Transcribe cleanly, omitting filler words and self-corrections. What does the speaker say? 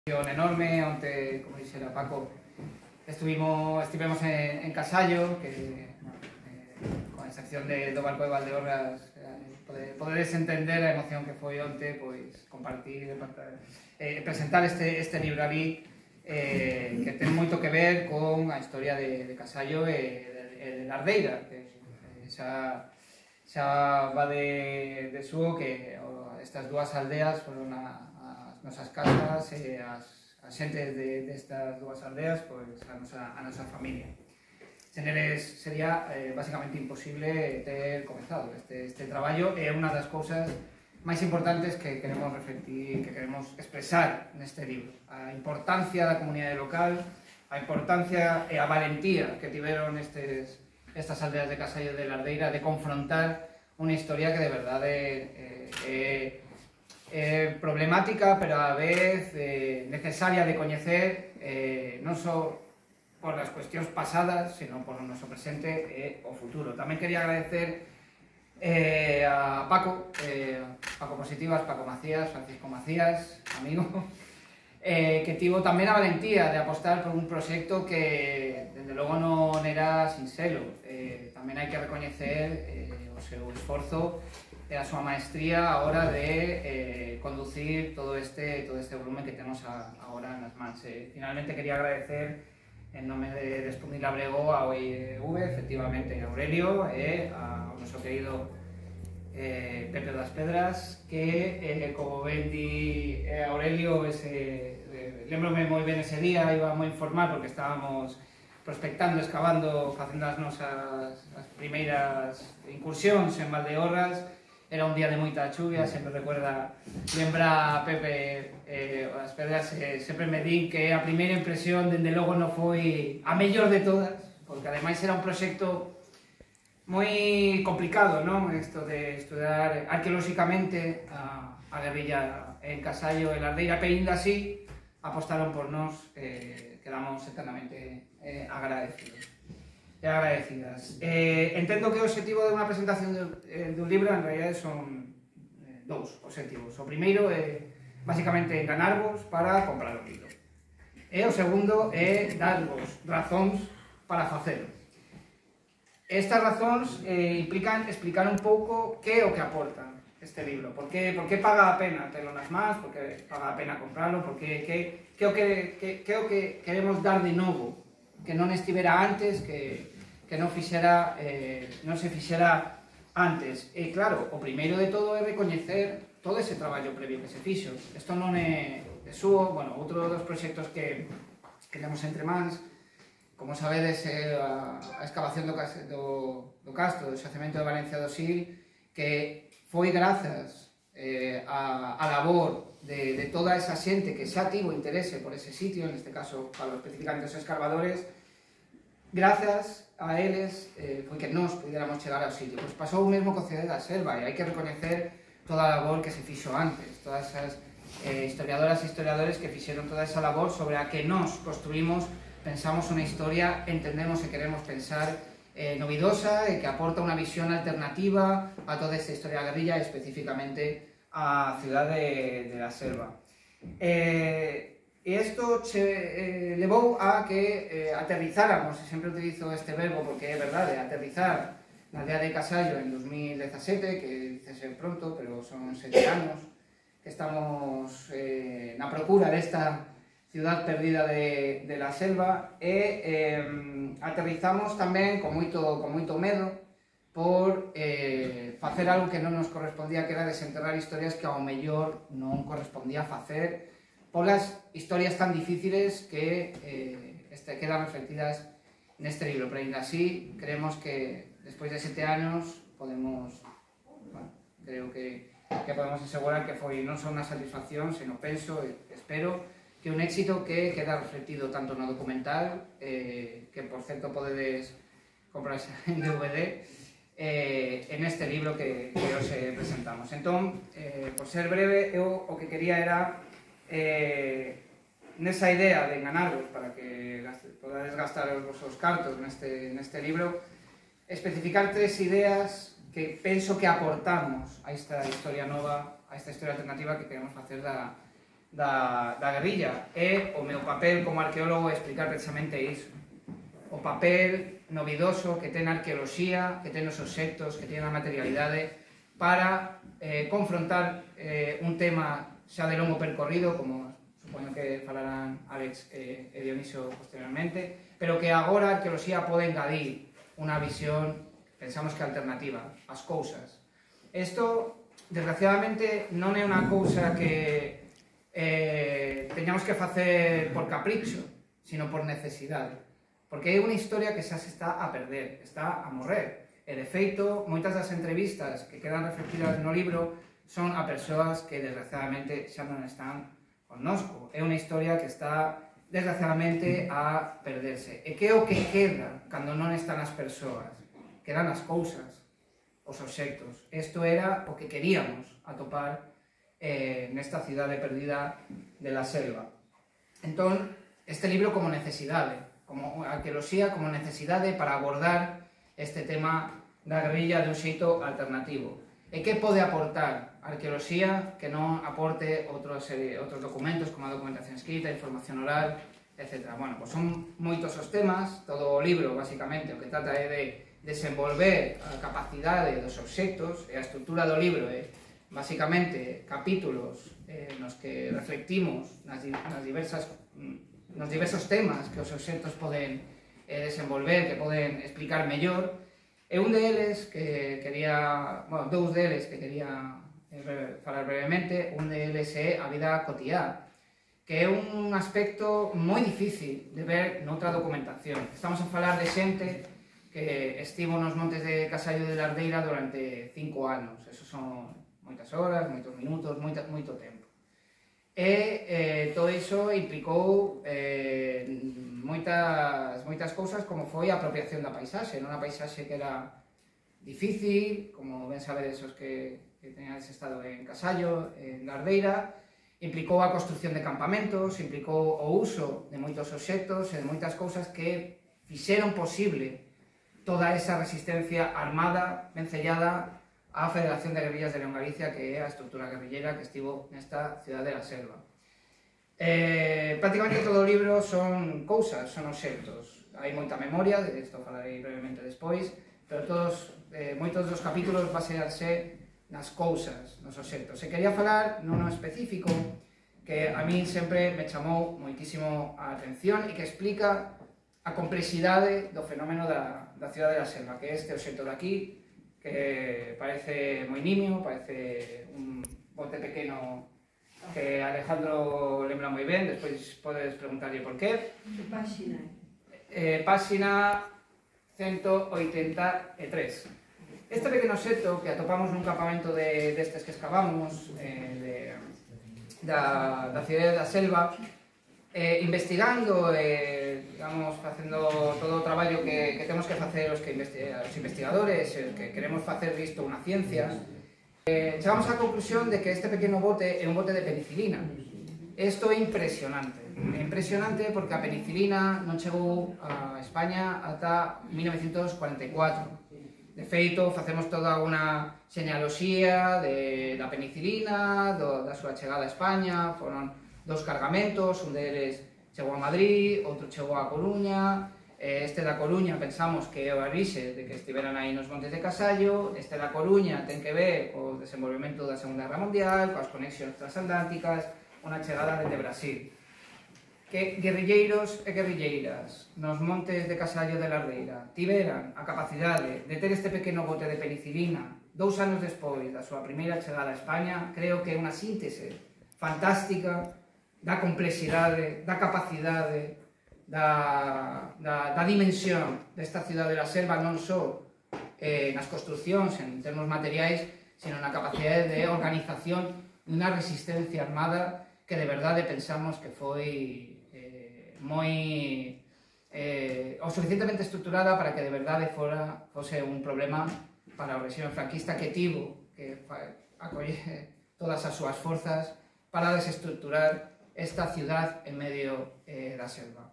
Enorme, onte, como dixera Paco, estivemos en Casallo, que con a excepción do Barco de Valdeorras podedes entender a emoción que foi onte, pois compartir, presentar este libro ali, que ten moito que ver con a historia de Casallo e de Lardeira, que xa va de súo que estas dúas aldeas foron as nosas casas e as xentes destas dúas aldeas, pois a nosa familia. Sen eles sería basicamente imposible ter comezado este traballo, e unha das cousas máis importantes que queremos reflectir, que queremos expresar neste libro. A importancia da comunidade local, a importancia e a valentía que tiveron estas aldeas de Casallo de Lardeira de confrontar unha historia que de verdade problemática, pero a vez necesaria de coñecer, non só por as cuestións pasadas, sino por o noso presente e o futuro. Tamén quería agradecer a Paco Positivas, Paco Macías, Francisco Macías, amigo, que tivo tamén a valentía de apostar por un proxecto que, dende logo, non era sinxelo. Tamén hai que recoñecer o seu esforzo e a súa maestría a hora de conducir todo este volumen que temos agora nas mans. Finalmente quería agradecer en nome de Espundil Labrego a OIV, efectivamente, a Aurelio e ao noso querido Pepe das Pedras, que, como ben di Aurelio, lembrome moi ben ese día, iba moi informal porque estábamos prospectando, excavando, facendo as nosas primeiras incursións en Valdeorras. Era un día de moita chuvia, sempre lembra Pepe as pedras, sempre me din que a primeira impresión, dende logo, non foi a mellor de todas, porque ademais era un proxecto moi complicado, non? Isto de estudar arqueolóxicamente a guerrilla en Casallo e Lardeira, pero ainda así apostaron por nós, quedamos eternamente agradecidos e agradecidas. Entendo que o objetivo de unha presentación dun libro en realidad son dous objetivos. O primeiro é basicamente enganarvos para comprar o libro, e o segundo é darvos razóns para facelo. Estas razóns implican explicar un pouco que é o que aporta este libro, por que paga a pena telo nas mans, por que paga a pena comprarlo, por que é o que queremos dar de novo, que non estivera antes, que non se fixera antes. E claro, o primeiro de todo é recoñecer todo ese traballo previo que se fixo. Isto non é de súo, bueno, outro dos proxectos que temos entre mans, como sabedes, é a excavación do castro, do xacemento de Valencia do Sil, que foi grazas a labor de toda esa xente que xa tivo interese por ese sitio, neste caso, falo especificamente os escarbadores. Grazas a eles foi que nós puderamos chegar ao sitio. Pois pasou o mesmo co Cidade da Selva, e hai que recoñecer toda a labor que se fixo antes, todas as historiadoras e historiadores que fixeron toda esa labor sobre a que nós construímos, pensamos unha historia, entendemos e queremos pensar novidosa e que aporta unha visión alternativa a toda esta historia da guerrilla, especificamente a Cidade de la Selva. E isto levou a que aterrizáramos, e sempre utilizo este verbo porque é verdade, aterrizar na aldea de Casallo en 2017, que dicese pronto, pero son 7 anos que estamos na procura desta ciudad perdida de la selva, e aterrizamos tamén con moito medo por facer algo que non nos correspondía, que era desenterrar historias que ao mellor non correspondía facer, polas historias tan difíciles que quedan reflectidas neste libro. Pero ainda así, creemos que despois de 7 anos podemos, creo que podemos asegurar que foi non só unha satisfacción, sino penso e espero que un éxito que queda reflectido tanto no documental, que por certo podedes comprarse en DVD, en este libro que hoxe presentamos. Entón, por ser breve, eu o que quería era, nesa idea de enganarvos para que podades gastar os vosos cartos neste libro, especificar 3 ideas que penso que aportamos a esta historia nova, a esta historia alternativa que queremos facer da da guerrilla. E o meu papel como arqueólogo é explicar precisamente iso. O papel novidoso que ten a arqueoloxía, que ten os obxectos, que ten a materialidade para confrontar un tema xa de longo percorrido, como supoño que falarán Alex e Dionisio posteriormente, pero que agora a arqueoloxía pode engadir unha visión, pensamos que alternativa, as cousas. Isto, desgraciadamente, non é unha cousa que teñamos que facer por capricho, sino por necesidade. Porque é unha historia que xa se está a perder, está a morrer. E, de feito, moitas das entrevistas que quedan reflectidas no libro son a persoas que, desgraciadamente, xa non están connosco. É unha historia que está, desgraciadamente, a perderse. E que é o que queda cando non están as persoas? Quedan as cousas, os obxectos. Isto era o que queríamos atopar nesta cidade perdida de la selva. Entón, este libro como necesidade, como arqueoloxía como necesidade para abordar este tema da guerrilla de un xeito alternativo. E que pode aportar a arqueoloxía que non aporte outros documentos, como a documentación escrita, información oral, etc. Bueno, pois son moitos os temas, todo o libro, basicamente, o que trata é de desenvolver a capacidade dos obxectos, e a estrutura do libro é, basicamente, capítulos nos que reflectimos nos diversos temas que os obxectos poden desenvolver, que poden explicar mellor, e un deles que quería, bueno, dous deles que quería falar brevemente. Un deles é a vida cotiá, que é un aspecto moi difícil de ver noutra documentación. Estamos a falar de xente que estivo nos montes de Casallo de Lardeira durante 5 anos. Eso son moitas horas, moitos minutos, moito tempo. E todo iso implicou moitas cousas, como foi a apropiación da paisaxe, non? A paisaxe que era difícil, como ben sabedes os que teñades estado en Casallo, en Lardeira, implicou a construcción de campamentos, implicou o uso de moitos obxectos e de moitas cousas que fixeron posible toda esa resistencia armada, vencellada á Federación de Guerrillas de León Galicia, que é a estrutura guerrillera que estivo nesta cidade de la selva. Prácticamente todo o libro son cousas, son obxectos. Hai moita memoria, de isto falarei brevemente despois, pero moitos dos capítulos basearse nas cousas, nos obxectos. E quería falar nun específico que a mí sempre me chamou moitísimo a atención e que explica a complexidade do fenómeno da cidade de la selva, que é este obxecto de aquí, que parece moi nimio, parece un bote pequeno que Alejandro lembra moi ben, despois podes preguntarlle por qué. Que páxina é? Páxina 183. Este pequeno obxecto que atopamos nun campamento destes que excavamos da cidade da selva, investigando, digamos, facendo todo o traballo que temos que facer os investigadores, que queremos facer disto unha ciencia, chegamos á conclusión de que este pequeno bote é un bote de penicilina. Isto é impresionante. É impresionante porque a penicilina non chegou a España ata 1944. De feito, facemos toda unha genealoxía da penicilina, da súa chegada a España. Foron 2 cargamentos, un deles chegou a Madrid, outro chegou a Coruña. Este da Coruña pensamos que é o orixe de que estiveran aí nos montes de Casallo. Este da Coruña ten que ver co desenvolvemento da Segunda Guerra Mundial, coas conexións transatlánticas, unha chegada dende Brasil. Que guerrilleiros e guerrilleiras nos montes de Casallo de Lardeira tiveran a capacidade de ter este pequeno bote de penicilina 2 anos despois da súa primeira chegada a España, creo que é unha síntese fantástica da complexidade, da capacidade, da dimensión desta cidade de la selva, non só nas construcións, en termos materiais, sino na capacidade de organización dunha resistencia armada que de verdade pensamos que foi o suficientemente estruturada para que de verdade fose un problema para o réxime franquista, que tivo que acoller todas as súas forzas para desestruturar esta ciudad en medio da selva.